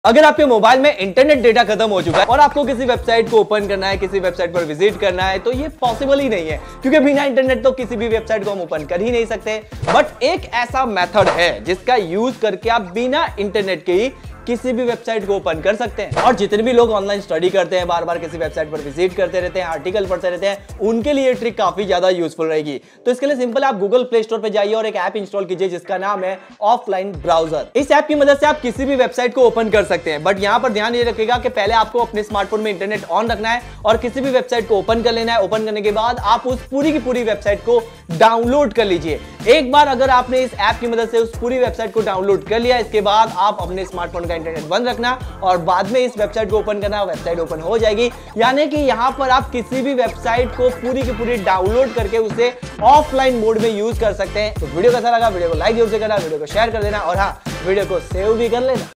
अगर आपके मोबाइल में इंटरनेट डेटा खत्म हो चुका है और आपको किसी वेबसाइट को ओपन करना है, किसी वेबसाइट पर विजिट करना है, तो ये पॉसिबल ही नहीं है क्योंकि बिना इंटरनेट तो किसी भी वेबसाइट को हम ओपन कर ही नहीं सकते। बट एक ऐसा मेथड है जिसका यूज करके आप बिना इंटरनेट के ही किसी भी वेबसाइट को ओपन कर सकते हैं। और जितने भी लोग ऑनलाइन स्टडी करते हैं, बार बार किसी वेबसाइट पर विजिट करते रहते हैं, आर्टिकल पढ़ते रहते हैं, उनके लिए ट्रिक काफी ज्यादा यूजफुल रहेगी। तो इसके लिए सिंपल आप गूगल प्ले स्टोर पे जाइए और एक ऐप इंस्टॉल कीजिए जिसका नाम है ऑफलाइन ब्राउजर। इस ऐप की मदद से आप किसी भी वेबसाइट को ओपन कर सकते हैं। बट यहाँ पर ध्यान ये रखिएगा कि पहले आपको अपने स्मार्टफोन में इंटरनेट ऑन रखना है और किसी भी वेबसाइट को ओपन कर लेना है। ओपन करने के बाद आप उस पूरी की पूरी वेबसाइट को डाउनलोड कर लीजिए। एक बार अगर आपने इस ऐप की मदद से उस पूरी वेबसाइट को डाउनलोड कर लिया, इसके बाद आप अपने स्मार्टफोन का इंटरनेट बंद रखना और बाद में इस वेबसाइट को ओपन करना, वेबसाइट ओपन हो जाएगी। यानी कि यहां पर आप किसी भी वेबसाइट को पूरी की पूरी डाउनलोड करके उसे ऑफलाइन मोड में यूज कर सकते हैं। तो वीडियो कैसा लगा, वीडियो को लाइक जरूर से करना, वीडियो को शेयर कर देना और हाँ, वीडियो को सेव भी कर लेना।